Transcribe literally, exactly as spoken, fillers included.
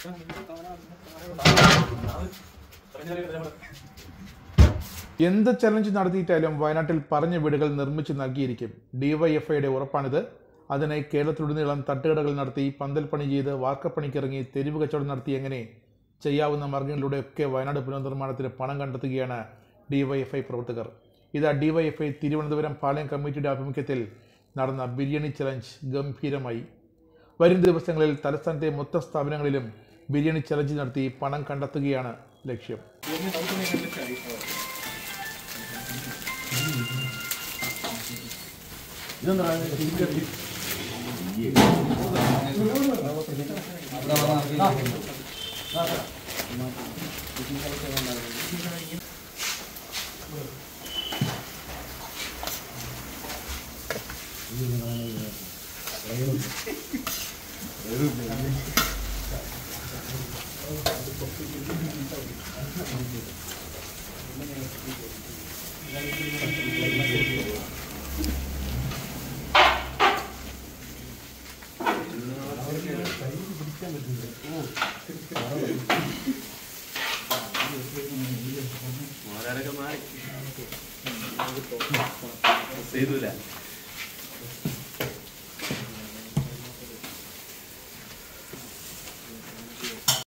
എന്ത് ചലഞ്ച് നടത്തിയിട്ടാലും വയനാട്ടിൽ പറഞ്ഞ വീടുകൾ നിർമ്മിച്ചു നൽകിയിരിക്കും. ഡിവൈഎഫ്ഐയുടെ ഉറപ്പാണിത്. അതിനായി കേരളത്തിലുടനീളം തട്ടുകടകൾ നടത്തി, പന്തൽ പണി ചെയ്ത്, വാർക്കപ്പണിക്കിറങ്ങി, തെരുവ് കച്ചവടം നടത്തി എങ്ങനെ ചെയ്യാവുന്ന മാർഗങ്ങളിലൂടെയൊക്കെ വയനാട് പുനർനിർമ്മാണത്തിന് പണം കണ്ടെത്തുകയാണ് ഡിവൈഎഫ്ഐ പ്രവർത്തകർ. ഇതാ ഡിവൈഎഫ്ഐ തിരുവനന്തപുരം പാളയം കമ്മിറ്റിയുടെ ആഭിമുഖ്യത്തിൽ നടന്ന ബിരിയാണി ചലഞ്ച് ഗംഭീരമായി. വരും ദിവസങ്ങളിൽ തലസ്ഥാനത്തെ മൊത്ത സ്ഥാപനങ്ങളിലും ബിരിയാണി ചലഞ്ച് നടത്തി പണം കണ്ടെത്തുകയാണ് ലക്ഷ്യം. മാറി